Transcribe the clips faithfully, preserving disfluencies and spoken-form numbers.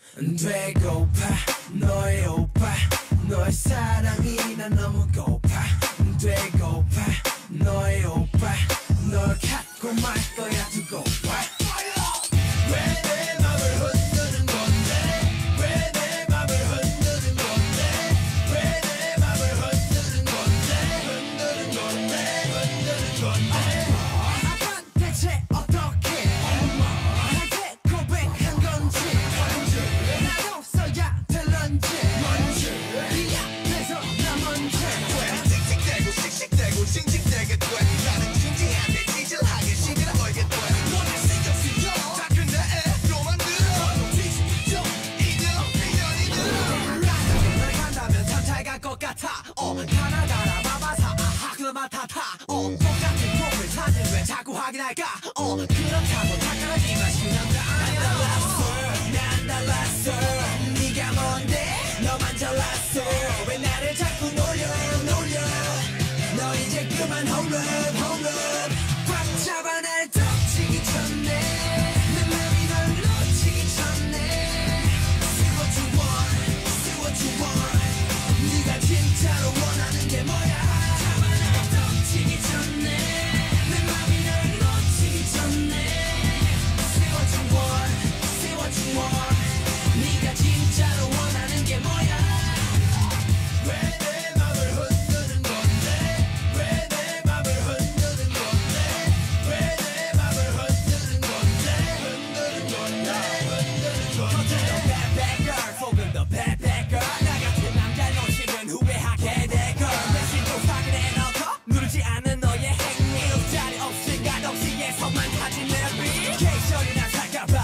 되고파 너의 오빠 너의 사랑이 난 너무 고파 되고파 너의 오빠 널 갖고 말 거야 두고 봐 왜 내 맘을 흔드는 건데 왜 내 맘을 흔드는 건데 왜 내 맘을 흔드는 건데 흔드는 건데 흔드는 건데 아빠 대체 어떻게 나한테 고백한 건지 난 없어야 될런지 이 앞에서 나 먼저 씩씩대고 씩씩대고 징징대게 돼 나는 진지한데 찌질하게 시비를 걸게 돼 너는 신경 쓰여 다 근데 애로 만들어 뒤집죠 인연 인연이들어 널 간다면 참 잘 갈 것 같아 어 가나다라 마바사 하쿠나 마타타 어 똑같은 프로필 사진 왜 자꾸 확인할까 어 그렇다고 착각하지만 쉬운 남자 아니야 난 달랐어 네가 뭔데 너만 잘났어 왜 나를 자꾸 놀려 놀려 너 이제 그만 hold up hold up 꽉 잡아 날 덮치기 전에 내 맘이 널 놓치기 전에 See what you want See what you want 네가 진짜로 원하는 게 뭐야 잡아 날 덮치기 전에 내 맘이 널 놓치기 전에 See what you want See what you want 네가 진짜로 원하는 게 뭐야 왜 내 맘을 흔드는 건데 왜 내 맘을 흔드는 건데 왜 내 맘을 흔드는 건데 흔드는 건데 흔드는 건데 Bad bad girl 속은 더 bad bad girl 나 같은 남자 놓치면 후회하게 될걸 내심도 확인해 놓고 누르지 않는 너의 행위 자리 없이 가덕시에서만 하지 내비 케이션이나 살까봐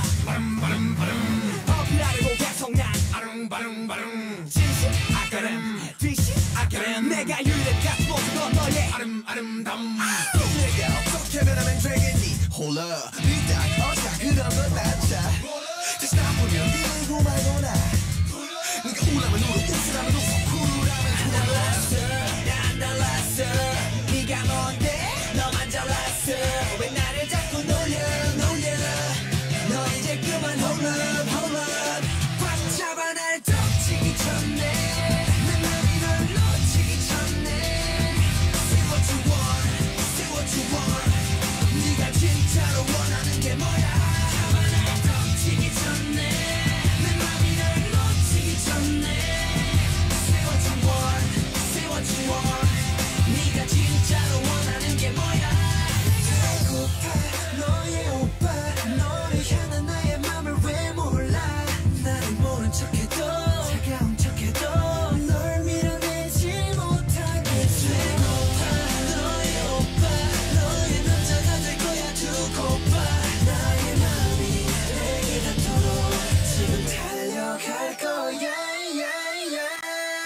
어필하려고 계속 난 아릉바릉바릉 진심 아까름 뒤심 아까름 내가 유일한 같은 모습 넌 너의 아름 아름다움 내가 어떻게 변하면 되겠니 홀라 니딱 어자 그런 건 낫자 다시 나쁘면 이러고 말거나 네가 우라면 울어 웃으라면 웃어 쿨하면 쿨 달랐어 난 달랐어 네가 뭔데 너만 잘났어 왜 나를 자꾸 놀려 놀려 너 이제 그만 hold up hold up 꽉 잡아 날 덮치기 전에 내 맘이 널 놓치기 전에 See what you want See what you want 네가 진짜로 원하는 게 뭐야 잡아 날 덮치기 전에 내 맘이 널 놓치기 전에 See what you want See what you want 네가 진짜로 원하는 게 뭐야 배고파 너의 오빠 너를 향한 나의 맘을 왜 몰라 나를 모른 척해도 차가운 척해도 널 밀어내지 못하겠어 배고파 너의 오빠 너의 남자가 될 거야 두고 봐 나의 맘이 내게 닿도록 지금 달려갈 거야 yeah, yeah.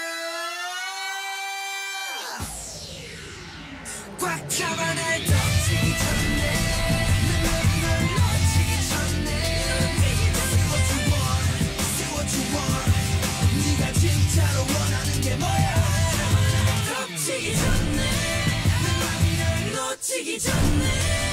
꽉 잡아 날 덮치기 전에 내 맘이 널 놓치기 전에 See what you want See what you want 네가 진짜로 원하는 게 뭐야 잡아 날 덮치기 전에 내 맘이 널 놓치기 전에